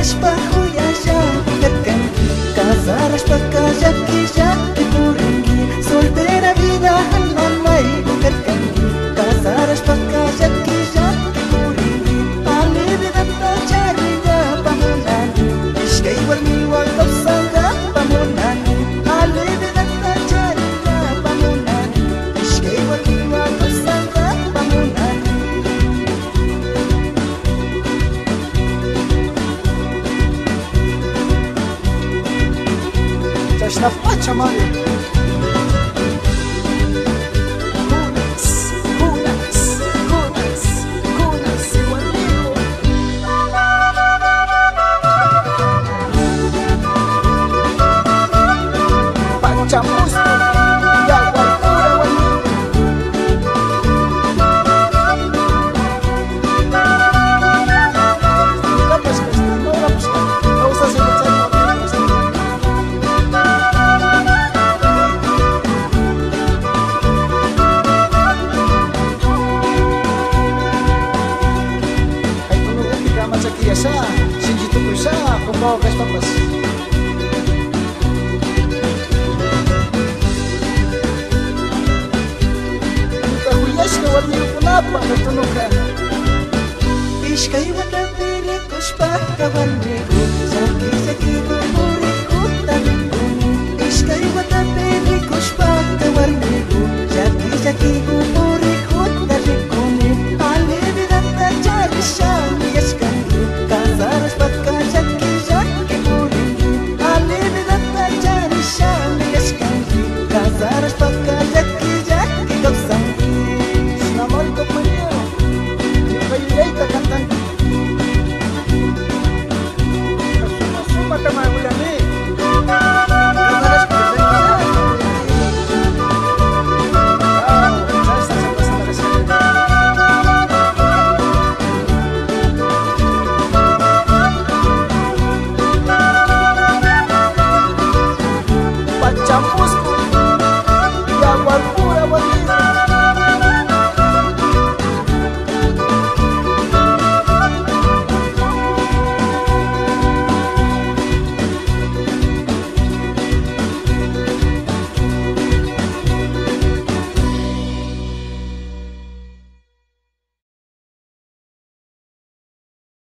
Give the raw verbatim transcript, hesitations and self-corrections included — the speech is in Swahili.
pajuyasha karkanki Casaras pa kallakilla tukurinki Soltera vida hananay karkanki Casaras pa kallakilla tukurinki Ali vidanta charilla pamunani Ishkay warmi waltapsanga pamunani Ali vidanta charilla pamunani Ishkay warmi waltapsanga pamunani Chashna pacha mami Kunas, kunas, kunas, kunas igualito Pachamusto, yaguarpura igualito Mira pues, pues, no, pues, vamos a hacer un chat Yasa, sinji tu kuisa, kumbawa kas papas. Anta huyas ka wali punapa na tunukan. Ishkay wala dili kushpa ka wali.